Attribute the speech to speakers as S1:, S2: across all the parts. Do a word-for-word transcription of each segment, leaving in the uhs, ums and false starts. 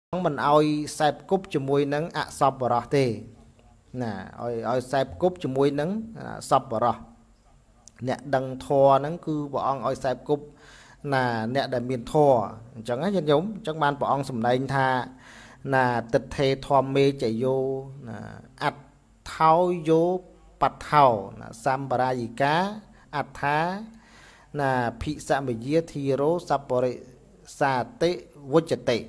S1: mình oi sẹp cúp cho mùi nắng ạ sọp vào tê nè oi oi sẹp cúp cho mùi nắng sọp vào nè đằng thò nắng cứ bỏ oi sẹp cúp nè nè để miền thò chẳng ấy giống chẳng ban bỏ sầm đây tha nè tịch thề thò mê chạy vô nè ắt tháo vô bạch thảo nè sam bà gì cá ắt thá nè thị xã mày día thì rô sắp bò sa tệ vô chật tệ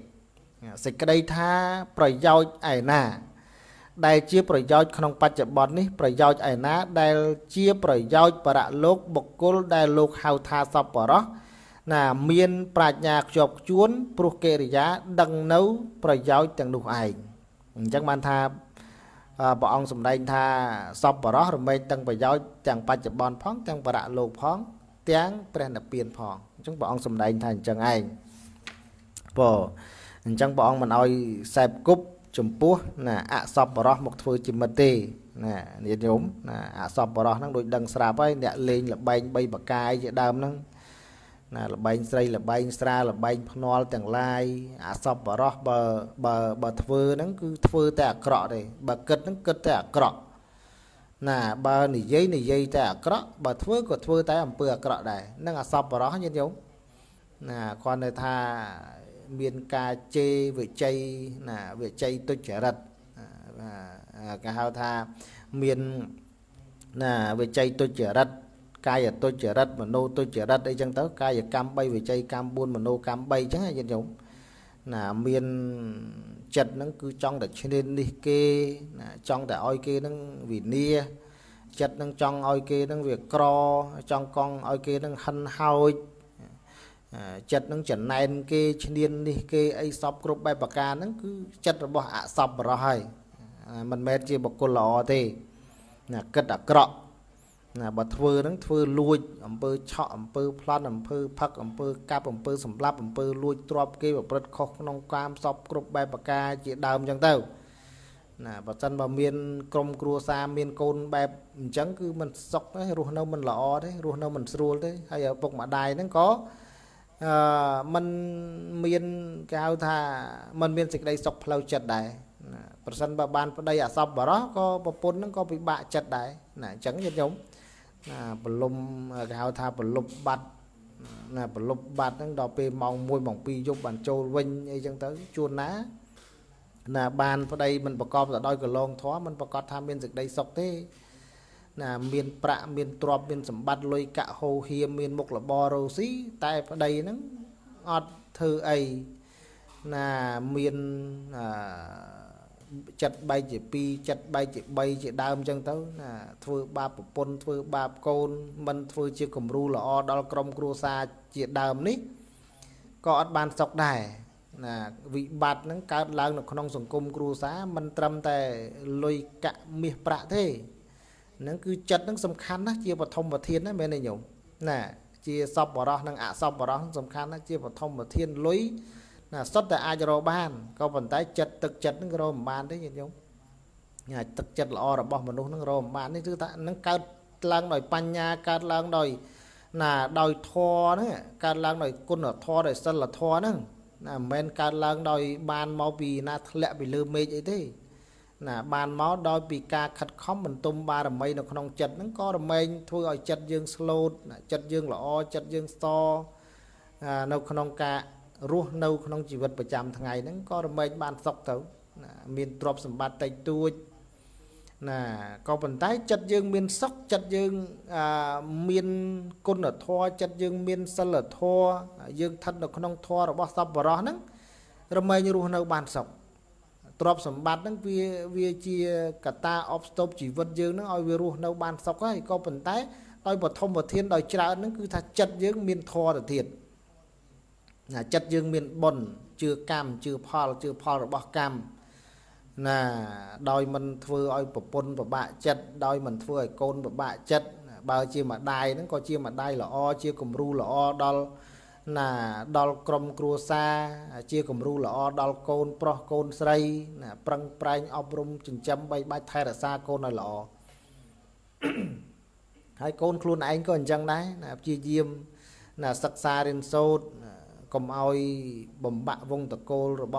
S1: sẽ cái đây thaประโยชน์ไอ้น่ะได้เชี่ยประโยชน์ขนมปัจจุบันนี้ประโยชน์ไอ้น่ะได้เชี่ยประโยชน์ประโลกบุคคลได้โลกเฮาทาสับปะรดน่ะเมียนปราชญาจบจวนปรุเกริยาดังนู้ประโยชน์จังดูไอ้จังมันทาบ่องสมได้ทาสับปะรดหรือไม่ตั้งประโยชน์จังปัจจุบันพ้องจังประโลกพ้องเตียงเปลี่ยนเปลี่ยนพ้องจังบ่องสมได้ทาจังไอ้พอจังบองมันเอาใส่กุ๊บจุ่มปัวน่ะอะซอบบรอหมกធ្វើจิมตีน่ะเนี่ยโยมน่ะอะซอบบรอนั่งโดยดังสราไปเนี่ยเลงละใบใบปากกายจะดำนั่งน่ะละใบใส่ละใบสราละใบพนอลแต่งลายอะซอบบรอเบอร์เบอร์เบอร์ធ្វើนั่นคือធ្វើแต่เกราะเลยเบอร์กึดนั่นกึดแต่เกราะน่ะเบอร์นิยัยนิยัยแต่เกราะเบอร์ធ្វើก็ធ្វើแต่อำเภอเกราะได้นั่งอะซอบบรอเนี่ยโยมน่ะก่อนในท่าเมียนกาเจวิจัยน่ะวิจัยตุจริตกาฮาวทาเมียนน่ะวิจัยตุจริตกายตุจริตมโนตุจริตไอ้จังเต้ากายกรรมใบวิจัยกรรมบุญมโนกรรมใบจังไอ้ยันยงน่ะเมียนจัดนั่งคือจ้องแต่เชนนิเกน่ะจ้องแต่อ้อยเกนั่งวิเนียจัดนั่งจ้องอ้อยเกนั่งเวียกรอจ้องกองอ้อยเกนั่งหันเฮาจัดนั่งจัดนายเกชเนียนนี่เกไอซอบกรุบใบปากกานั่นคือจัดระบบอะซอบเราให้มันแม้จะบอกคนหล่อทีน่ะกระดักเกาะน่ะบัดเฟือนั่งเฟือลุยอำเภอเฉาะอำเภอพลันอำเภอพักอำเภอกาบอำเภอสำรับอำเภอลุยตรอบเกแบบประดคอกนองความซอบกรุบใบปากกาจีดาวจังเต้าน่ะปัจจันบ่เมียนกรมครัวซาเมียนโกนแบบจังคือมันซอกได้รู้น้ามันหล่อได้รู้น้ามันสรูได้ให้ปกมาได้นั่นก็มันมีนกาวท่ามันมีนสิ่งใดสกเพลาจัดได้ประชันบาบานประเดี๋ยวสับบาร์ก็ปปนนั่งก็ไปบะจัดได้น่ะจังยันยงปลมกาวท่าปลบบัดน่ะปลบบัดนั่งดอกไปมองมวยมองปียกบันโจวิญไอ้จังเต๋อชวนนะน่ะบานประเดี๋ยวมันประกอบแต่ดอยกระลองท้อมันประกอบทำเป็นสิ่งใดสกเท่น่ะมีนประมีนตรอบมีนสมบัติลอยกะโฮเฮียมีนมุกละบอโรซีแต่ประเดี๋ยวนั้นอดเธอไอน่ะมีนจัดใบจีปีจัดใบจีใบจีดาวจังเต้าน่ะធ្វើបាបប្រពន្ធធ្វើបាបកូនមិនធ្វើជាគំរូល្អដល់ក្រុមគ្រួសារជាដើមនេះក៏អត់បានសុខដែរน่ะវិបត្តិហ្នឹងកើតឡើងនៅក្នុងសង្គមគ្រួសារមិនត្រឹមតែលុយកាក់មាសប្រាក់ទេนั่นคือจัดนั่งสำคัญนะเจียปฐมประเทียนนะแม่นายโยมน่ะเจียซอบบรอนั่งอะซอบบรอสำคัญนะเจียปฐมประเทียนลุยน่ะสดแต่อาจรอบ้านก็ปันไตจัดตึกจัดนั่งรอบ้านได้ยังโยมน่ะตึกจัดละอระบบมนุษย์นั่งรอบ้านนี่คือนั่งการล้างหน่อยปัญญาการล้างหน่อยน่ะโดยทอเนี่ยการล้างหน่อยกุนทอโดยสลัดทอนั่งน่ะแม่นการล้างโดยบ้านเมาปีน่ะทะเลไปลืมเมย์ไอ้ที่น่ะบานเมาโดยปีกาขัดข้อมมันตุ่มบารมีในขนมจัดนั่นก็รำเมงทั่วจัดยืงสโลดจัดยืงหล่อจัดยืงสตอในขนมกะรู้ในขนมชีวิตประจำทั้งไงนั่นก็รำเมงบานสกเต๋อมีนตรบสมบัติใจตัวน่ะก็เป็นไตจัดยืงมีนสกจัดยืงมีนกุนทอจัดยืงมีนสลัดทอยืงทัดในขนมทอหรือว่าซับบรอนั่นรำเมงรู้ในบานสกตรอบสมบัตินั่งวิวิจีกตาออฟสต็อปจีวัดยืงนั่งเอาวิรุในบ้านสกให้ก็เป็นไตโดยบททมบทเทียนโดยจรานั่นคือถ้าจัดยืงมีนทอแต่เทียนน่ะจัดยืงมีนบนเจือกรรมเจือพอเจือพอหรือบ่กรรมน่ะโดยมันធ្វើឲ្យប្រពន្ធប្របាក់ចិត្តដោយมันធ្វើឲ្យកូនប្របាក់ចិត្តបើជាម្ដាយហ្នឹងក៏ជាម្ដាយល្អជាគំរូល្អដល់น่ะดอลกรมครัวซาเชี่ยกมรูละอดอลโกนปลอกโกนใส่น่ะปรังปรายอบรมจึงจำใบใบไทยรักษาโกนละอให้โกนครูนเองก็จังได้น่ะจีเยี่ยมน่ะศึกษาเรียนโซดกรมเอาบ่มบะวงตะโกระบ่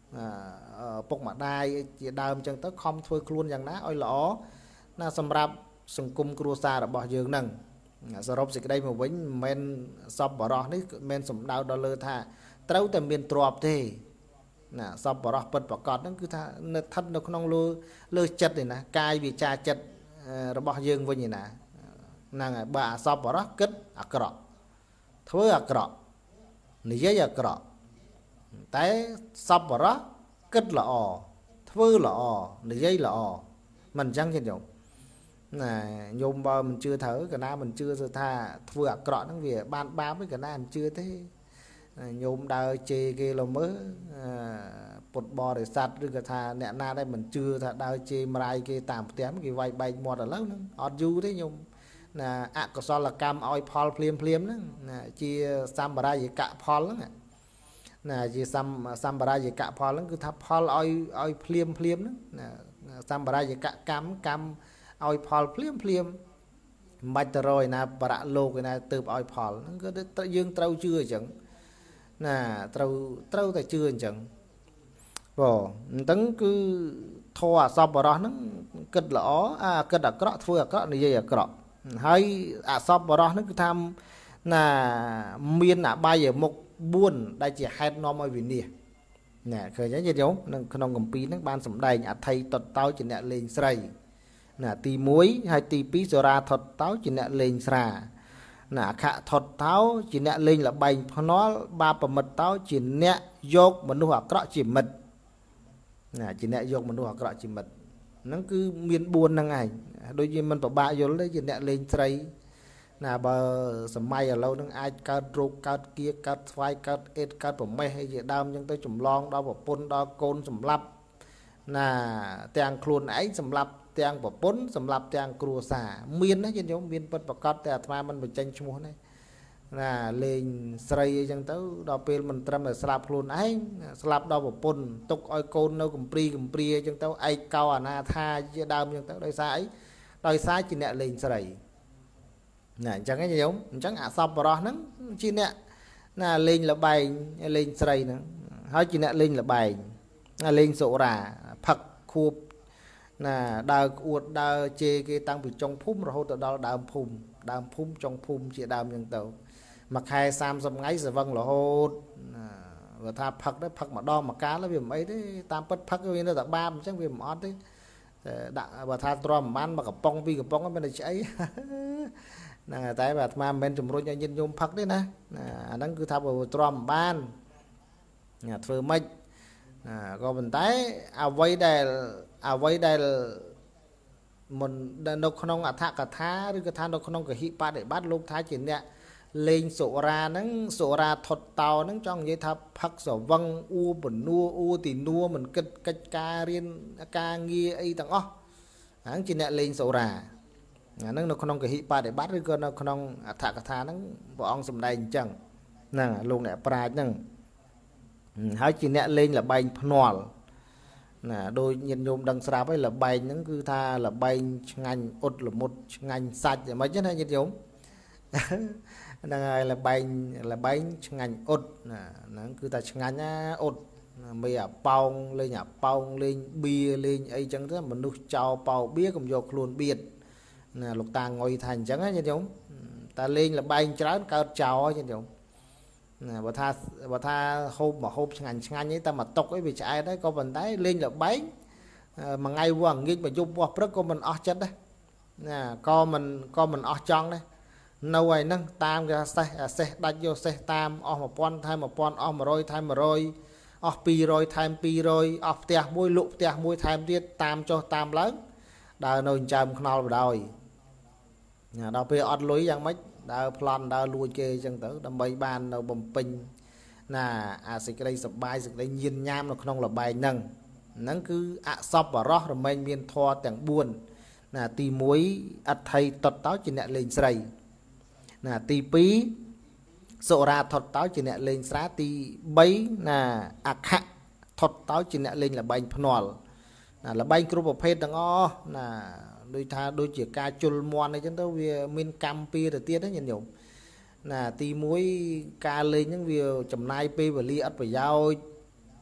S1: ពុកម្ដាយជាដើមអញ្ចឹងទៅខំធ្វើខ្លួនយ៉ាងណាឲ្យល្អណាសម្រាប់សង្គមគ្រួសាររបស់យើងហ្នឹងសរុបសេចក្តីមកវិញមិនមែនសពបរោះនេះមិនសំដៅដល់លើថាត្រូវតែមានទ្រព្យទេណាសពបរោះពិតប្រកបហ្នឹងគឺថានៅស្ថិតនៅក្នុងលើលើចិត្តនេះណាកាយវាចាចិត្តរបស់យើងវិញណាហ្នឹងហើយបើអសពបរោះគិតអាក្រក់ធ្វើអាក្រក់និយាយអាក្រក់តែសពបរោះគិតល្អធ្វើល្អនិយាយល្អមិនអញ្ចឹងទេញោមណាញោមបើមិនជឿត្រូវកណាមិនជឿថាធ្វើអាក្រក់ហ្នឹងវាបានបាបទេកណាមិនជឿទេញោមដើរជេរគេល្មើពុតបរិស័ទឬក៏ថាអ្នកណាដែលមិនជឿថាដើរជេរម្រាយគេតាមផ្ទះគេវាយបែកមាត់ឥឡូវហ្នឹងអត់យូរទេញោមណាអកុសលកម្មឲ្យផលភ្លាមភ្លាមហ្នឹងណាជាសម្បរាយកៈផលហ្នឹងណាជាសម្បរាយកៈផលហ្នឹងគឺថាផលឲ្យឲ្យភ្លាមភ្លាមហ្នឹងណាសម្បរាយកៈកម្មកម្មឲ្យផលភ្លាមភ្លាមមិនបាច់ទៅរយណាបរៈលោកឯណាទៅឲ្យផលហ្នឹងគឺយើងត្រូវជឿអញ្ចឹងណាត្រូវត្រូវតែជឿអញ្ចឹងបងអញ្ចឹងគឺធម៌អសប្បរោះហ្នឹងគិតល្អអាគិតអាក្រក់ធ្វើអាក្រក់និយាយអាក្រក់ហើយអសប្បរោះហ្នឹងគឺថាណាមានអបាយមុខបួនដែលជាហេតុនាំឲ្យវិនាសណាឃើញទេញាតិញោមនៅក្នុងគម្ពីរហ្នឹងបានសម្ដែងអថ័យតតតោជាអ្នកលេងស្រីណាទីមួយហើយទីពីរសូរាថតតោជាអ្នកលេងស្រាណាអខថតតោជាអ្នកលេងលបែងភ្នាល់បាបប្រមិតតោជាអ្នកយកមនុស្សអាក្រក់ជាមិត្តណាជាអ្នកយកមនុស្សអាក្រក់ជាមិត្តហ្នឹងគឺមានបួនហ្នឹងឯងដូចជាមិនប្របាក់យល់ទេជាអ្នកលេងស្រីណាបើសម័យឥឡូវហ្នឹងអាចកើតរោគកើតគៀកើតស្វាយកើតអេតកើតប្រមេះអីជាដើមអញ្ចឹងទៅចម្លងដល់ប្រពន្ធដល់កូនសម្លាប់ណាទាំងខ្លួនឯងសម្លាប់ទាំងប្រពន្ធសម្លាប់ទាំងគ្រួសារមានណាញាតិញោមមានពិតប្រកបតែអាត្មាមិនបញ្ចេញឈ្មោះទេណាលេងស្រីអីចឹងទៅដល់ពេលមិនត្រឹមតែស្លាប់ខ្លួនឯងស្លាប់ដល់ប្រពន្ធទុកឲ្យកូននៅកំព្រីកំព្រាអញ្ចឹងទៅឯកោអនាថាជាដើមអញ្ចឹងទៅដោយសារអីដោយសារជាអ្នកលេងស្រីណាអញ្ចឹងឯងញោមអញ្ចឹងអសប្បរោះហ្នឹងជាអ្នកណាលេងលបែងលេងស្រីហ្នឹងហើយជាអ្នកលេងលបែងណាលេងសុរាផឹកខួបណាដើរក្អួតដើរជេរគេតាំងពីចុងភូមិរហូតទៅដល់ដើមភូមិដើមភូមិចុងភូមិជាដើមអញ្ចឹងទៅមួយខែសាមសិបថ្ងៃស្វឹងរហូតណាបើថាផឹកទៅផឹកម្ដងមួយកាលវាមិនអីទេតាមពិតផឹកវានៅតែបាបអញ្ចឹងវាមិនអត់ទេតែដាក់បើថាទ្រាំមិនបានមកកំប៉ុងពីរកំប៉ុងមិនតែឆ្អីហ្នឹងតែបើអាត្មាមិនមែនជំរុញឲ្យញាតិញោមផឹកទេណាអាហ្នឹងគឺថាបើទ្រាំមិនបានធ្វើម៉េចក៏ប៉ុន្តែអ្វីដែលអ្វីដែលមិននៅក្នុងអត្ថកថាឬក៏ថានៅក្នុងកហិបដិបត្តិលោកថាជាអ្នកលេងសុរាហ្នឹងសុរាថត់តោហ្នឹងចង់និយាយថាផឹកស្រវឹងអ៊ូបនួអ៊ូទីនួមិនគិតកិច្ចការរៀនការងារអីទាំងអស់ហ្នឹងជាអ្នកលេងសុរាអាហ្នឹងនៅក្នុងកហិបដិបត្តិឬក៏នៅក្នុងអត្ថកថាហ្នឹងព្រះអង្គសម្ដែងអញ្ចឹងហ្នឹងលោកអ្នកប្រាជ្ញហ្នឹងហើយជាអ្នកលេងលបែងភ្នាល់ណាដូចញាតិញោមដឹងស្រាប់ហើយលបែងហ្នឹងគឺថាលបែងឆ្ងាញ់អ៊ុតល្មុតឆ្ងាញ់សាច់ហ្មងណាញាតិញោមហ្នឹងហើយលបែងលបែងឆ្ងាញ់អ៊ុតណាហ្នឹងគឺថាឆ្ងាញ់ណាអ៊ុតមេអាប៉ោងលេងអាប៉ោងលេងបៀលេងអីចឹងទៅមនុស្សចោលប៉ោបៀកុំយកខ្លួនបៀតណាលោកតាងុយថាអញ្ចឹងណាញាតិញោមតែលេងលបែងច្រើនកើតចោលញាតិញោមណាបើថាបើថាហូបមកហូបឆ្ងាញ់ឆ្ងាញ់អីតែមកតុកអីវាឆ្អែតហើយក៏ប៉ុន្តែលេងលបែងមួយថ្ងៃវងងាកមកយប់វោះព្រឹកក៏មិនអស់ចិត្តដែរណាក៏មិនក៏មិនអស់ចង់ដែរនៅហើយហ្នឹងតាមគេថាសេះសេះដាច់យកសេះតាមអស់1000ថែម1000អស់100ថែម100អស់200ថែម200អស់ផ្ទះមួយលក់ផ្ទះមួយថែមទៀតតាមចុះតាមឡើងដើរនៅចិញ្ចើមខ្នល់បដ ாய் ណាដល់ពេលអត់លុយយ៉ាងម៉េចដើរប្លន់ដើរលួចគេអញ្ចឹងទៅដើម្បីបាននៅបំពេញណាអាសេចក្តីសប្បាយសេចក្តីញៀនញាមនៅក្នុងលបែងហ្នឹងហ្នឹងគឺអសប្បរោះរមែងមានធម៌ទាំងបួនណាទីមួយអថ័យតតតោជាអ្នកលេងស្រីណាទីពីរសុរាថតតោជាអ្នកលេងស្រាទីបីណាអខថតតោជាអ្នកលេងលបែងភ្នាល់ណាលបែងគ្រប់ប្រភេទទាំងអស់ណាដូចថាដូចជាការជុលមន់អីចឹងទៅវាមានកម្មពីទៅទៀតណាញាតិញោមណាទីមួយការលេងហ្នឹងវាចំណាយពេលវេលាអត់ប្រយោជន៍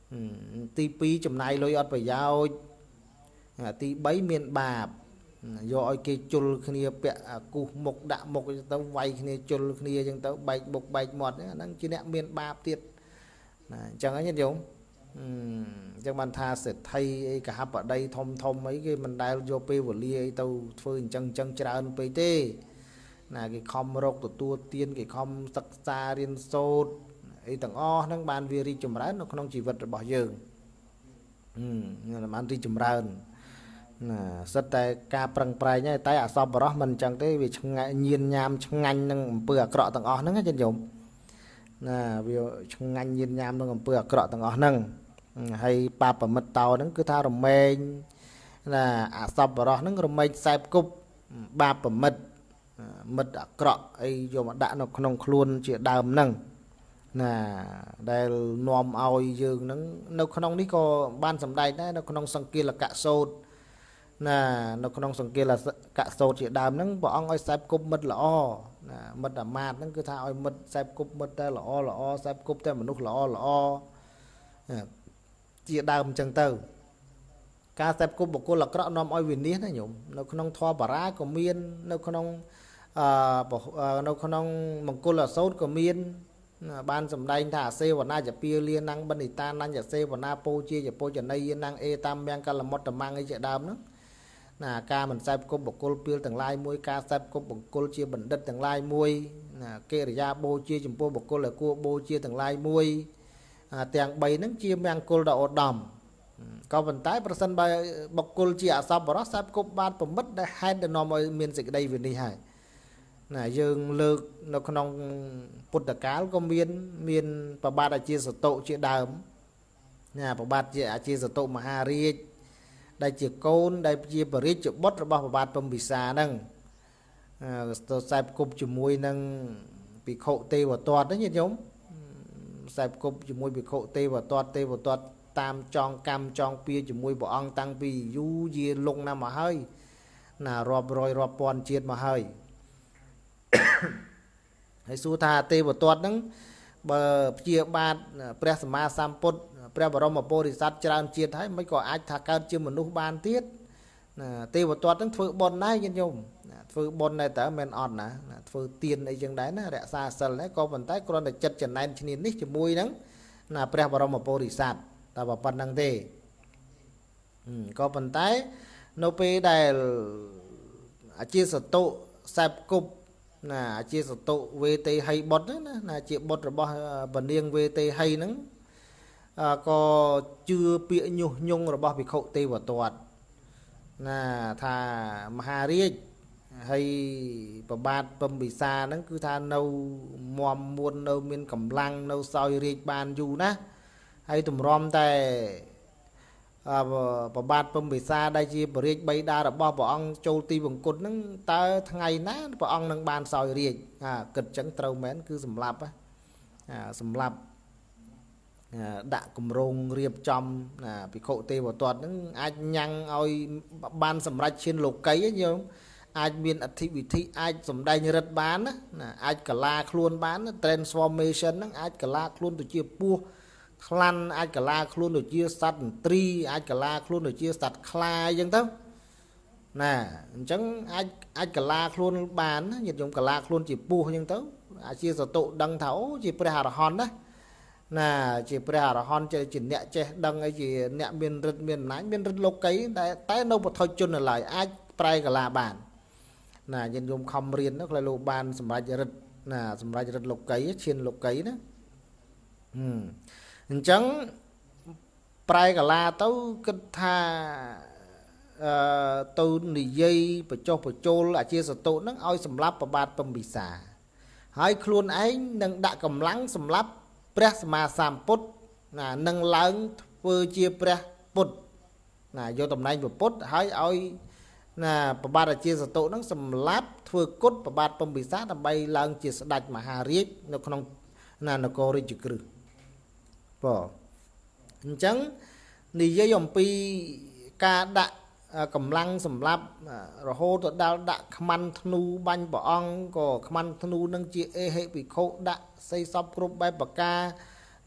S1: ទីពីរចំណាយលុយអត់ប្រយោជន៍ទីបីមានបាបយកឲ្យគេជុលគ្នាពាក់គូសមុខដាក់មុខទៅវាយគ្នាជុលគ្នាអញ្ចឹងទៅបែកមុខបែកមាត់ហ្នឹងជាអ្នកមានបាបទៀតណាអញ្ចឹងហ្នឹងយល់អញ្ចឹងបានថាសេដ្ឋីអីកហបដីធំធំអីគេមិនដែលយកពេលវេលាអីទៅធ្វើអញ្ចឹងអញ្ចឹងច្រើនពេកទេណាគេខំរកទទួលទានគេខំសិក្សារៀនសូត្រអីទាំងអស់ហ្នឹងបានវារីកចម្រើននៅក្នុងជីវិតរបស់យើងអឺបានរីកចម្រើនណាសិតតែការប្រឹងប្រែងហើយតែអសប្បុរសមិនអញ្ចឹងទេវាឆ្ងាញ់ញៀនញ៉ាមឆ្ងាញ់នឹងអំពើអាក្រក់ទាំងអស់ហ្នឹងចាញោមណាវាឆ្ងាញ់ញៀនញ៉ាមនឹងអំពើអាក្រក់ទាំងអស់ហ្នឹងហើយបាបមិត្តតោហ្នឹងគឺថារមែងណាអសប្បុរសហ្នឹងរមែងខ្សែគប់បាបមិត្តមិត្តអាក្រក់អីយកមកដាក់នៅក្នុងខ្លួនជាដើមហ្នឹងណាដែលនាំឲ្យយើងហ្នឹងនៅក្នុងនេះក៏បានសម្ដែងដែរនៅក្នុងសង្កេលកសោតណានៅក្នុងសង្កេលកសោតជាដើមហ្នឹងព្រះអង្គឲ្យខ្សែគប់មិត្តល្អណាមិត្តអាមាត្យហ្នឹងគឺថាឲ្យមិត្តខ្សែគប់មិត្តតែល្អល្អខ្សែគប់តែមនុស្សល្អល្អជាដើមអញ្ចឹងទៅការខ្សែគប់បុគ្គលអាក្រក់នាំឲ្យវិនាសណាញោមនៅក្នុងធម៌បារាក៏មាននៅក្នុងអឺនៅក្នុងមង្គលអសោតក៏មានបានសម្ដែងថាអសេវនាចពាលានាំងបនិតានញ្ញសេវនាពោជាចពោចនីយនាំងអេតាមមៀងកលមុតតមងអីជាដើមហ្នឹងណាការមិនខ្សែគប់បុគ្គលពីលទាំងឡាយមួយការខ្សែគប់បុគ្គលជាបណ្ឌិតទាំងឡាយមួយណាកិរិយាបូជាចំពោះបុគ្គលដែលគួរបូជាទាំងឡាយមួយទាំងបីហ្នឹងជាមង្គលដ៏ឧត្តមក៏ប៉ុន្តែប្រសិនបើបុគ្គលជាអសប្បុរសខ្សែគប់បានប្រមិតដែលហេតុដែលនាំឲ្យមានសេចក្តីវិនិច្ឆ័យហើយណាយើងលើកនៅក្នុងពុទ្ធកាលក៏មានមានប្របាទអាជាសតុជាដើមណាប្របាទជាអាជាសតុមហារាជដែលជាកូនដែលជាបរិជ្ជបុត្ររបស់ប្របាទពំពិសាហ្នឹងខ្សែគប់ជាមួយនឹងភិក្ខុទេវទត្តហ្នឹងញាតិញោមខ្សែគប់ជាមួយភិក្ខុទេវទត្តទេវទត្តតាមចងកម្មចងពៀជាមួយព្រះអង្គតាំងពីយូរយាលងណាស់មកហើយណារាប់រយរាប់ពាន់ជាតិមកហើយហើយសួរថាទេវទត្តហ្នឹងបើព្យាបាទព្រះសម្មាសម្ពុទ្ធព្រះបរមពុរិស័ទច្រើនជាតិហើយមិនក៏អាចថាកើតជាមនុស្សបានទៀតណាទេវទត្តហ្នឹងធ្វើបុណ្យដែរញាតិញោមធ្វើបុណ្យដែរតើមិនអត់ណាធ្វើទានអីចឹងដែរណារក្សាសិលដែរក៏ប៉ុន្តែគ្រាន់តែចិត្តចំណែនឈ្នាននេះជាមួយហ្នឹងណាព្រះបរមពុរិស័ទតែប៉ុណ្្នឹងទេក៏ប៉ុន្តែនៅពេលដែលអាជាសតុខ្សែគប់ណាជាសតុវេទេហីបុត្រណាណាជាបុត្ររបស់បនាងវេទេហីហ្នឹងក៏ជឿពាក្យញុះញង់របស់ភិក្ខុទេវទត្តណាថាមហារាជហើយប្របាទពំពិសាហ្នឹងគឺថានៅមមមួននៅមានកម្លាំងនៅសោយរាជបានយូរណាស់ហើយទម្រាំតែប្របាទពំពិសាដែលជាបរិយាបៃតារបស់ព្រះអង្គចូលទីវង្គតហ្នឹងតើថ្ងៃណាព្រះអង្គនឹងបានសោយរាជអាគិតចឹងត្រូវមែនគឺសម្លាប់សម្លាប់ដាក់គម្រោងរៀបចំណាភិក្ខុទេវទត្តហ្នឹងអាចញ៉ាំងឲ្យបានសម្រេចឈានលោកីហ្នឹងយើងអាចមានអធិវិធីអាចសម្ដែងរិទ្ធបានណាអាចកលាខ្លួនបាន transformation ហ្នឹងអាចកលាខ្លួនទៅជាពស់ខ្លាន់អាចកលាខ្លួនទៅជាសត្វឥន្ទ្រីអាចកលាខ្លួនទៅជាសត្វខ្លាអញ្ចឹងទៅណាអញ្ចឹងអាចអាចកលាខ្លួនបានញាតិញោមកលាខ្លួនជាពស់អញ្ចឹងទៅអាជាសតុដឹងថាអូជាព្រះអរហន្តណាណាជាព្រះអរហន្តជាអ្នកចេះដឹងអីជាអ្នកមានរិទ្ធមានអំណាចមានរិទ្ធលោកីតែតែនៅពុទ្ធជននៅឡើយអាចប្រែកលាបានណាញាតិញោមខំរៀនទៅខ្លះលោកបានសម្រេចរិទ្ធណាសម្រេចរិទ្ធលោកីឈានលោកីណាហឹមអញ្ចឹងប្រែកលាទៅគិតថាអឺទៅនិយាយបញ្ចុះបញ្ចូលអាជាសតុហ្នឹងឲ្យសម្លាប់ប្របាទពំពិសាហើយខ្លួនឯងនឹងដាក់កម្លាំងសម្លាប់ព្រះសម្មាសម្ពុទ្ធណានឹងឡើងធ្វើជាព្រះពុទ្ធណាយកតំណែងពុទ្ធហើយឲ្យណាប្របាទអាជាសតុហ្នឹងសម្លាប់ធ្វើគុតប្របាទពំពិសាដើម្បីឡើងជាស្ដេចមហារាជនៅក្នុងណានគររាជក្រឹសបាទអញ្ចឹងនិយាយអំពីការដាក់កម្លាំងសម្រាប់រហូតទៅដល់ដាក់ខ្មាន់ធ្នូបាញ់ព្រះអង្គក៏ខ្មាន់ធ្នូនឹងជាអេហិភិក្ខុដាក់សីសពគ្រប់បែបប្រការ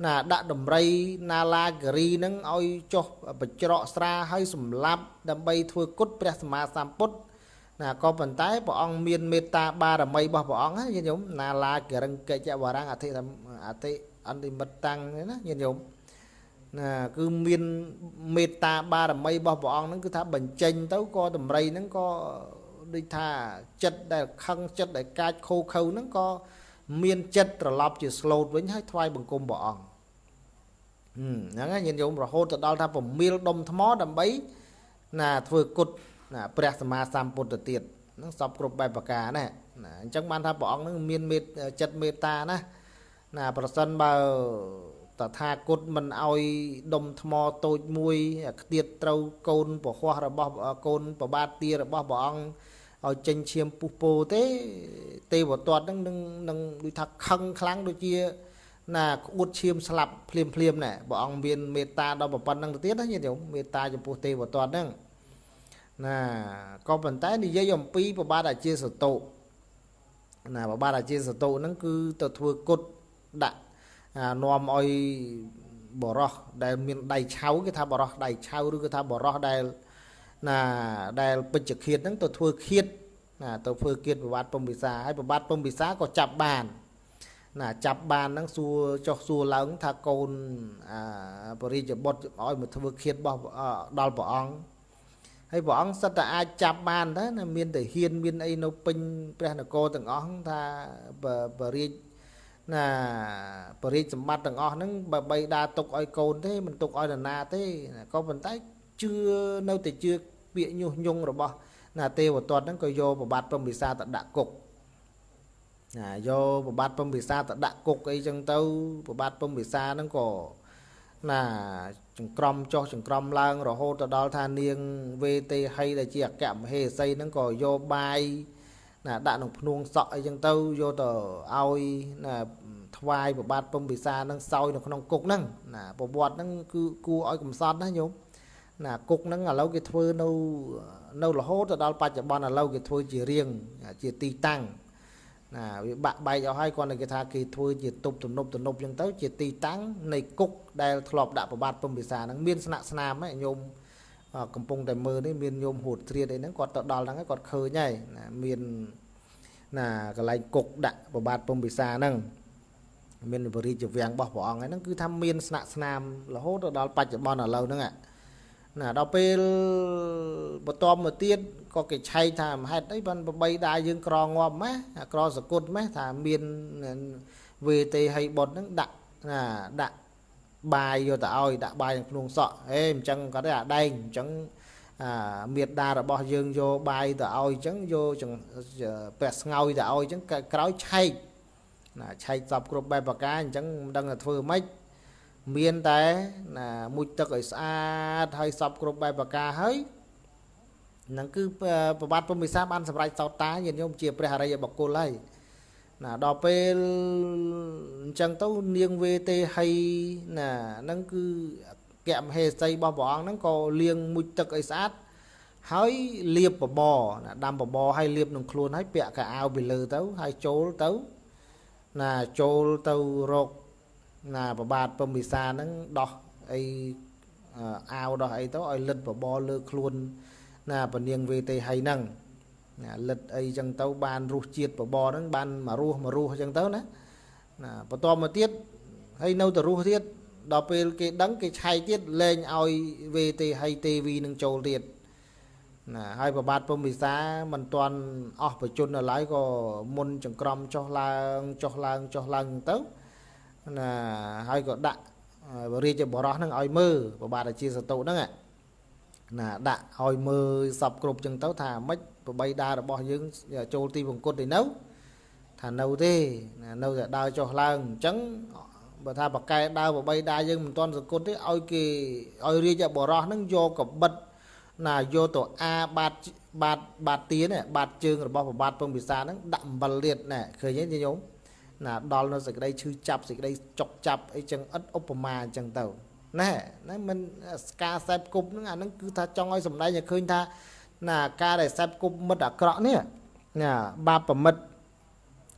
S1: ណាដាក់ដំរីណាឡាការីហ្នឹងឲ្យចុះបញ្ច្រកស្រាឲ្យសម្លាប់ដើម្បីធ្វើគុតព្រះសម្មាសម្ពុទ្ធណាក៏ប៉ុន្តែព្រះអង្គមានមេត្តាបារមីរបស់ព្រះអង្គណាញាតិញោមណាឡាកិរិងកិច្ចវរាំងអធិអធិអន្តិមិតតាំងណាញាតិញោមណាគឺមានមេត្តាបារមីរបស់ព្រះអង្គហ្នឹងគឺថាបញ្ចេញទៅក៏តម្រៃហ្នឹងក៏ដូចថាចិត្តដែលខឹងចិត្តដែលកាចខូខើហ្នឹងក៏មានចិត្តត្រឡប់ជាស្លូតវិញហើយថ្វាយបង្គំព្រះអង្គហ្នឹងហើយញាតិញោមរហូតទៅដល់ថាពមៀលដុំថ្មដើម្បីណាធ្វើគុតណាព្រះសម្មាសម្ពុទ្ធទៀតហ្នឹងសពគ្រប់បែបប្រការណាណាអញ្ចឹងបានថាព្រះអង្គហ្នឹងមានមេចិត្តមេត្តាណាណាប្រសិនបើតថាគតមិនអោយដុំថ្មតូចមួយខ្ទាតត្រូវកូនពហោះរបស់កូនប្របាទទារបស់ព្រះអង្គឲ្យចេញឈាមពុះពោទេទេវទត្តហ្នឹងនឹងនឹងដូចថាខឹងខ្លាំងដូចជាណាក្អួតឈាមស្លាប់ភ្លាមភ្លាមណែព្រះអង្គមានមេត្តាដល់ប៉ុណ្្នឹងទៅទៀតណាញាតិញោមមេត្តាចំពោះទេវទត្តហ្នឹងណាក៏ប៉ុន្តែនិយាយអំពីប្របាទអាជាសតុណាប្របាទអាជាសតុហ្នឹងគឺទៅធ្វើគុតដាក់នាំឲ្យបរោះដែលមានដៃឆៅគេថាបរោះដៃឆៅឬក៏ថាបរោះដែលណាដែលពេជ្ជឃាតហ្នឹងទៅធ្វើឃាតណាទៅធ្វើឃាតប្របាទពំពិសាហើយប្របាទពំពិសាក៏ចាប់បានណាចាប់បានហ្នឹងសួរចុះសួរឡើងថាកូនអាបរិយាបុត្រឲ្យមកធ្វើឃាតរបស់ដល់ព្រះអង្គហើយព្រះអង្គសិតតែអាចចាប់បានទៅណាមានតែហ៊ានមានអីនៅពេញព្រះនគរទាំងអស់ថាបរិយណាបរិយសម្បត្តិទាំងអស់ហ្នឹងបើបីដាទុកឲ្យកូនទេមិនទុកឲ្យនរណាទេក៏ប៉ុន្តែជឿនៅតែជឿពាក្យញុះញង់របស់ណាទេវទត្តហ្នឹងក៏យកប្របាទពំពិសាទៅដាក់គុកណាយកប្របាទពំពិសាទៅដាក់គុកអីចឹងទៅប្របាទពំពិសាហ្នឹងក៏ណាចង្ក្រមចុះចង្ក្រមឡើងរហូតទៅដល់ថានាងវេទេហីដែលជាអគ្គមហេសីហ្នឹងក៏យកបាយណាដាក់ក្នុងភ្នួងសក់អីចឹងទៅយកទៅឲ្យណាថ្វាយប្របាទពំពិសាហ្នឹងសោយនៅក្នុងគុកហ្នឹងណាប្រវត្តិហ្នឹងគឺគួរឲ្យកំសត់ណាញោមណាគុកហ្នឹងឥឡូវគេធ្វើនៅនៅរហូតទៅដល់បច្ចុប្បន្នឥឡូវគេធ្វើជារៀងជាទីតាំងណាវាបាក់បែកអស់ហើយគាត់គេថាគេធ្វើជាទប់ទំនប់ទំនប់ចឹងទៅជាទីតាំងនៃគុកដែលធ្លាប់ដាក់ប្របាទពំពិសាហ្នឹងមានស្នាក់ស្នាមហ្នឹងញោមកំពុងតែមើលនេះមានញោមហួតត្រៀតអីហ្នឹងគាត់ទៅដល់ហ្នឹងគាត់ឃើញហើយណាមានណាកន្លែងគុកដាក់ប្របាទពំពិសាហ្នឹងមានបរិយាវាំងរបស់ព្រះអង្គហ្នឹងគឺថាមានស្នាក់ស្នាមរហូតទៅដល់បច្ចុប្បន្នឥឡូវហ្នឹងណាដល់ពេលបន្តមកទៀតក៏គេឆែកថាមហេតុអីបានប្របីដាយើងក្រងាប់ម៉េះក្រសគុតម៉េះថាមានវេទេហីបុតហ្នឹងដាក់ណាដាក់បាយយកទៅឲ្យដាក់បាយក្នុងភ្នួងសក់ហេអញ្ចឹងគាត់ទេអាដែងអញ្ចឹងអាមេត្តារបស់យើងយកបាយទៅឲ្យអញ្ចឹងយកព្រះស្ងោយទៅឲ្យអញ្ចឹងក្រោយឆែកណាឆែកសពគ្រប់បែបប្រការអញ្ចឹងមិនដឹងថាធ្វើម៉េចមានតែណាមួយទឹកឲ្យស្អាតហើយសពគ្រប់បែបប្រការហើយហ្នឹងគឺប្របាទពំពិសាបានសម្រេចសោតាញាតិញោមជាព្រះអរិយបុគ្គលហើយណាដល់ពេលអញ្ចឹងទៅនាងវេទេហីណាហ្នឹងគឺកមហេសីរបស់ព្រះអង្គហ្នឹងក៏លាងមួយទឹកឲ្យស្អាតហើយលាបបបរណាដាំបបរហើយលាបនឹងខ្លួនហើយពាក់កៅអៅពីលើទៅហើយចូលទៅណាចូលទៅរកណាប្របាទពំពិសាហ្នឹងដោះអីអាវដោះអីទៅឲ្យលិតបបរលើខ្លួនណាពនាងវេទេហីហ្នឹងណាលិតអីចឹងទៅបានរសជាតិបបរហ្នឹងបានមករស់មករស់ចឹងទៅណាណាបន្តមកទៀតហើយនៅទៅរស់ទៀតដល់ពេលគេដឹងគេឆែកទៀតលែងឲ្យវេទេហីទេវីនឹងចូលទៀតណាហើយប្របាទពំពិសាមិនទាន់អស់បជននៅឡើយក៏មុនចង្ក្រមចុះឡើងចុះឡើងចុះឡើងទៅណាហើយក៏ដាក់រាជបរោះហ្នឹងឲ្យមើលប្របាទអាជាសតុហ្នឹងណាដាក់ឲ្យមើលសពគ្រប់ចឹងទៅថាម៉េចប្របីដារបស់យើងចូលទីវង្គតទៅនៅថានៅទេណានៅតែដើរចុះឡើងអញ្ចឹងបើថាបកែដើរប្របីដាយើងមិនទាន់សង្គត់ទេឲ្យគេឲ្យរាជបរោះហ្នឹងយកកបិតណាយកទៅអាបាតបាតបាតទៀនបាតជើងរបស់ប្របាទពំពិសាហ្នឹងដាក់អំបិលទៀតណែឃើញទេញោមណាដល់នៅសេចក្តីឈឺចាប់សេចក្តីចុកចាប់អីចឹងឥតឧបមាអញ្ចឹងទៅណែណាមិនការសែបគប់ហ្នឹងអាហ្នឹងគឺថាចង់ឲ្យសម្ដែងឲ្យឃើញថាណាការដែលសែបគប់មិត្តអាក្រក់នេះណាបាបប្រមិត្ត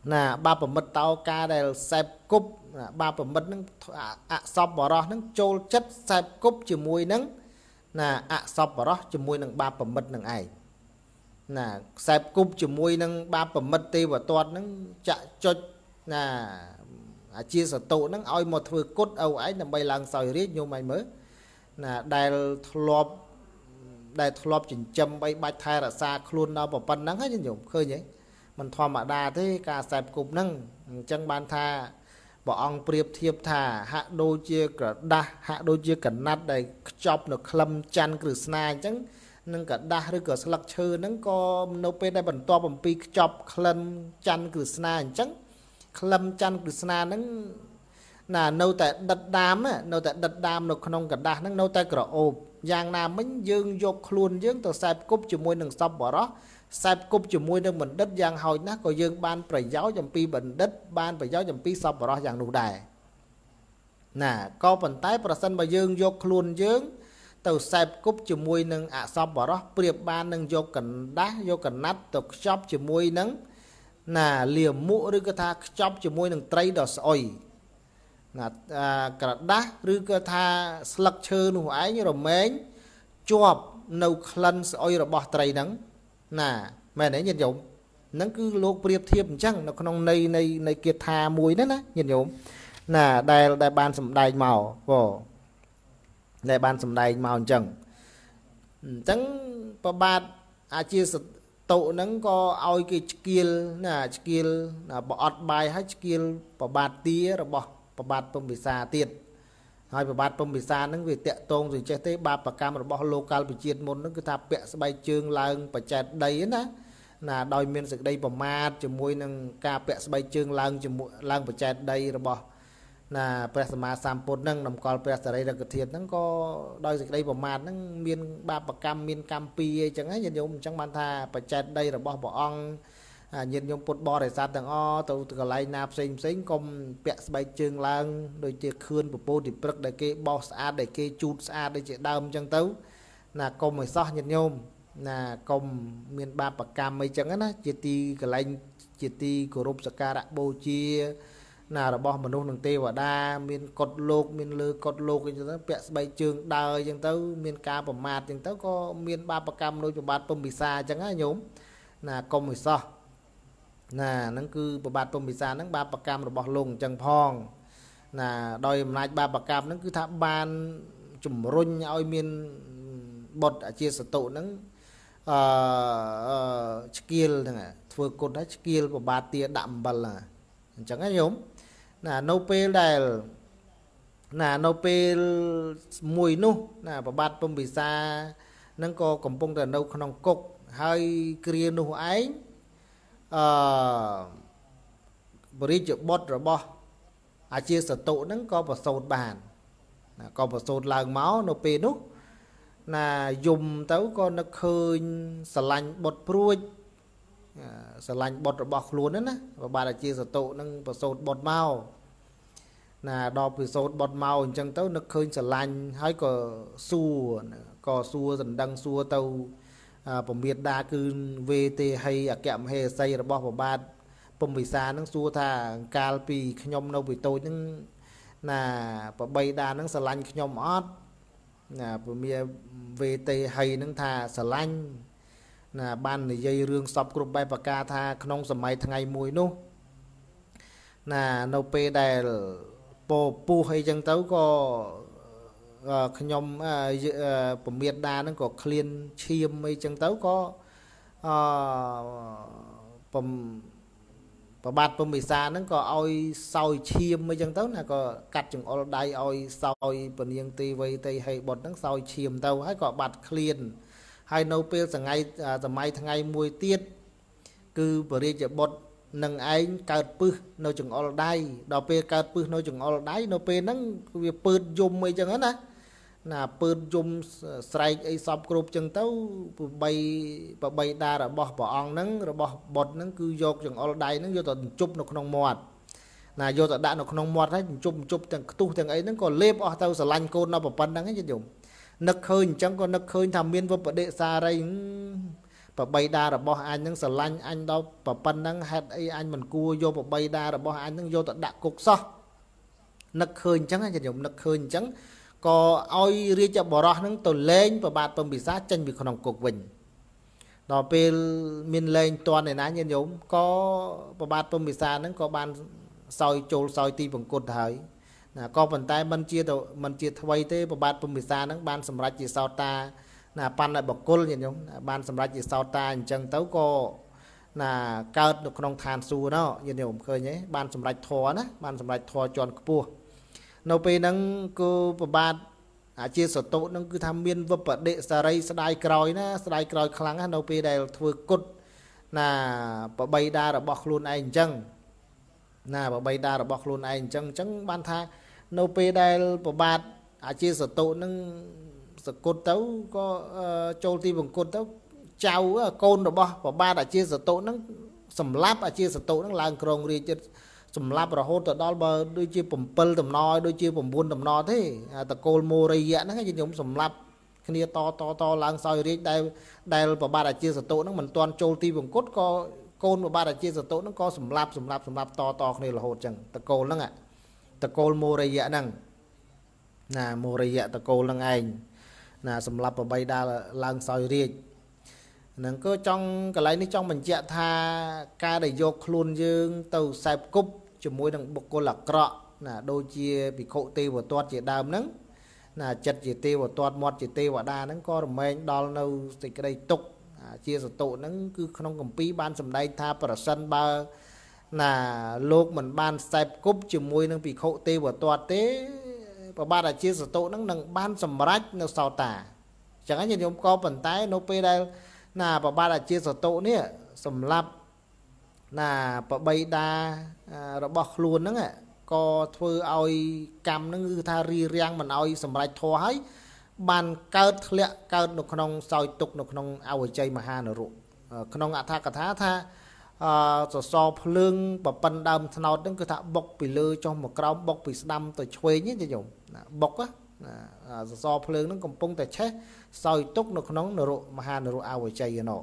S1: nà ba bẩm mật tao ca đây sẹp cúp ba bẩm mật nâng ạ sọp bỏ đó nâng trôi chất sẹp cúp chỉ mùi nâng nà ạ sọp bỏ đó chỉ mùi nâng ba bẩm mật nâng ai nà sẹp cúp chỉ mùi nâng ba bẩm mật tì và toàn nâng chạy cho nà chia sẻ tụ nâng oi một thừa cốt âu ấy nằm bay làng sòi riết như mày mới nà đài lọp đài lọp chỉnh châm bay bạch thai là xa luôn đâu bỏ phân nắng hết chứ nhung khơi nhỉ mình thò mà đa thế cả sẹp cục nâng chân ban tha bỏ ông priệp thiệp thả hạ đôi chia cả đa hạ đôi chia cả nát đầy chọc được khâm chăn cử sna chẳng nâng cả đa rồi cả slug chơi nâng có nô pe đây bẩn to bẩn pi chọc khâm chăn cử sna chẳng khâm chăn cử sna nâng là nâu tại đất đam á nâu tại đất đam nó không cả đa nâng nâu tại cả ốp giang nam mình dương dục luôn dương từ sẹp cúp chỉ môi nâng sập bỏ đó sẹp cúp chỉ môi nâng mình đất giang hồi nát có dương ban phải giáo dòng pi bình đất ban phải giáo dòng pi sập bỏ đó giang đủ đài nè có phần tái percent mà dương dục luôn dương từ sẹp cúp chỉ môi nâng ạ sập bỏ đó priệp ban nâng dục cần đá dục cần nát từ shop chỉ môi nâng nè liềm mũ rồi cái tha shop chỉ môi nâng tray đỏ sỏi nè cả đá rồi cái tha slug chơi nụ ấy như rồi mến chọp nâu khăn sỏi rồi bỏ tray nắng nè mẹ nãy nhìn dụng nó cứ lô priệp thiệp chăng nó không này này này kiệt thà mùi đó nè nhìn dụng nè đây đây ban sầm đai màu vô đây ban sầm đai màu chẳng chẳng bà bát à chia tụ nó có ao cái skill nè skill là bỏ bài hay skill bà bát tía rồi bỏ bà bát bông bị xa tiệt hai bà bát bông bị xa nó về tẹt tôn rồi chơi tới ba bà cam rồi bỏ local bị chiết môn nó cứ tháp bẹ bay chương lang bà chẹt đầy á là đòi miền sự đây bà mát cho môi nâng ca bẹ bay chương lang cho lang bà chẹt đầy rồi bỏ là presma sampot nâng nằm coi pres đây là cái thiệt nó có đôi dịch đây bỏ mát nó miền ba bậc cam miền cam pi chẳng ấy nhìn dùng chẳng ban tha bà chẹt đây là bỏ bỏ ong nhìn dùng bột bò để sát thằng o từ từ lại nạp sinh sinh công bẹ bay chương lang đôi chia khươn của po thì bật để cái boss a để cái chút a để chị đâm chân tấu là công mới so nhìn nhôm là công miền ba bậc cam mấy chẳng á chia ti cái lạnh chia ti của rộp saka đã bô chia là là bỏ mà nông đường tê và đa miền cột lục miền lư cột lục cái đó bẹ bay trường đời chẳng tấu miền ca bầm mạt chẳng tấu có miền ba bậc cam đôi cho bát bông bị xa chẳng á nhôm là công mới so nè nó cứ bát bông bị xa nó ba bậc cam rồi bỏ lùng chẳng phong là đòi lại ba bậc cam nó cứ tháp ban chùm run oi miền bột ở chia sẻ tụ nó skill này vừa cột đó skill của ba tia đậm bần là chẳng ai nhóm là nô pê đây là nô pê mùi nu là bà bát bông bị xa nâng có cầm bông là nâu không cục hơi kia nu ấy bởi chữ bột rồi bò à chia sẻ tụ nó có một sốt bàn có một sốt làng máu nô pê nu là dùng tấu con nó khơi xà lạnh bột pruôi xà lạnh bột rồi bọc luôn đó nè và bà là chia sẻ tụ nâng và sốt bột màu là đo bị sốt bột màu chẳng tấu nó khơi xà lạnh hay có xua có xua dần đăng xua tàu bổng biệt đa cứ vê tê hay à kẹm hay xây rồi bọc vào ba bông bị xa nâng xua thà cao bì nhom nâu bị tôi nâng là bay đa nâng xà lạnh nhom ót là bia vê tê hay nâng thà xà lạnh là ban này dây rương sập group bay bạc ca tha không sầm mai ngày mùi nô là nô pê đây po pu hay chân tấu có nhom bẩm miệt đa nó có clean chiêm hay chân tấu có bẩm và bát bông bị xa nó có oi soi chiêm mấy chân tấu là có cắt chừng all day oi soi bẩn yên tì vây tây hay bột nó soi chiêm tàu hay có bát clean hay nấu pê sang ngày từ mai tháng ngày mùi tiết cứ bờ chợ bột nâng anh cợt pư nấu chừng all day đò pê cợt pư nấu chừng all day nấu pê nắng việc pư dùng mấy chân á là pư dùng strike ấy sập group chân tấu bay bay đa rồi bỏ bỏ ong nắng rồi bỏ bột nắng cứ vô chừng all day nắng vô tận chụp nó không mọt là vô tận đạn nó không mọt hết chụp chụp thằng tu thằng ấy nó còn lép ở tao sờ lanh côn nó bỏ phân nắng hết dùng nực hơi chẳng còn nực hơi tham miên vô đệ xa đây bà bay đa rồi bỏ anh nâng sờ lanh anh đâu bà phân nâng hết ấy anh mình cua vô bà bay đa rồi bỏ anh nâng vô tận đạc cục so nực khơi chẳng hay dùng nực khơi chẳng có oi riêng cho bỏ ra nâng tôi lên và bạn bơm bị sát chân bị khổng cục vinh đó về mình lên toàn này ná nhân giống có bà bạn bơm bị sát nâng có ban soi trôi soi ti bằng cột thời là có phần tay mình chia đầu mình chia thay thế bà bạn bơm bị sát nâng ban sầm rạch chỉ sau ta là ban lại bọc côn nhân giống ban sầm rạch chỉ sau ta chẳng tấu có là cao được không than su đó nhân giống khơi nhé ban sầm rạch thò đó ban sầm rạch thò tròn cua nấu pe nâng cô bà bạn à chia sẻ tốt nâng cứ tham miên vấp bật đệ sa ray sa đai còi na sa đai còi khăng á nấu pe đây thưa cốt là bà bay đa là bọc luôn anh chăng là bà bay đa là bọc luôn anh chăng chăng ban tha nấu pe đây bà bạn à chia sẻ tốt nâng sờ cốt tấu có châu ti bằng cốt tấu chào côn rồi bo bà ba đã chia sẻ tốt nâng sầm láp à chia sẻ tốt nâng làng krong ri chết sầm láp rồi hốt từ đó bờ đôi chia bầm pel tầm no đôi chia bầm buôn tầm no thế tờ côn mô ri vậy nó cái giống sầm láp kia to to to làng soi ri đây đây bà ba đã chia sẻ tốt nâng mình toàn châu ti bằng cốt có côn bà ba đã chia sẻ tốt nâng có sầm láp sầm láp sầm láp to to này là hốt chẳng tờ côn nâng ạ tờ côn mô ri vậy nâng nà mô ri vậy tờ côn nâng anh nà sầm láp bà bay đa làng soi ri nâng có trong cái lấy ní trong mình chạy tha ca để vô luôn dương tàu sạp cúp cho môi đằng bọc cô lạc cọ là đôi chia bị khổ tiêu và toát chỉ đàm nắng là chật chỉ tiêu và toát mọt chỉ tiêu và đa nắng có rồi mình đo nâu thì cái đây tục à, chia sẻ tụ nắng cứ không cầm phí ban sầm đây tha para sân ba là lúc mình ban sạp cúp cho môi nâng bị khổ tiêu và toát thế và ba là chia sẻ tụ nắng nâng ban sầm rách nó sao tả chẳng hạn như chúng có phần tái nó pe đây là bà ba là chia sẻ tụ nè sầm lấp là bà bay đa rồi bọc luôn đó nghe có thưa oi cầm nó như tha ri riang mình oi sầm rạch thò ấy bàn cao lẹ cao được không soi tục được không ao chơi mà ha nở rụ không ạ tha cả thá tha so so lương bà pan đam thao đứng cứ thà bọc bị lơ cho một cái bọc bị đâm từ chuối nhé cho dùng bọc á so lương nó còn pung tại chết soi tục được không nở rụ mà ha nở rụ ao chơi nó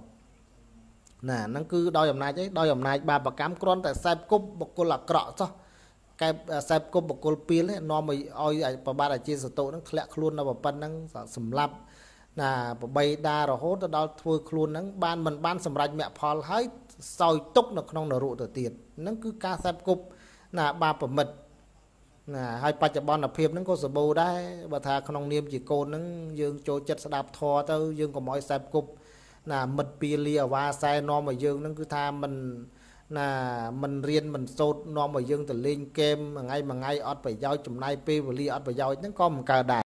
S1: nè nó cứ đôi hôm nay chứ đôi hôm nay bà bà cám con tại sai cúp bọc cô là cọ cho cái sai cúp bọc cô pin ấy nó mới oi bà ba là chia sẻ tổ nó lẹ luôn nó bà pan nó sầm lấp là bà bay đa rồi hốt đó thôi luôn nó ban mình ban sầm rạch mẹ Paul hết soi túc nó không nở rụ từ tiền nó cứ ca sai cúp là ba bà mật là hai ba chục bon là phim nó có sờ bù đấy bà thà không niêm chỉ côn nó dương cho chất đạp thò tới dương có mọi sai cúp là mật pi lia và sai no mà dương nó cứ tha mình là mình riêng mình sốt no mà dương từ lên kem mà ngay mà ngay ọt phải giao chùm nay pi và lia ọt phải giao nó có một cờ đài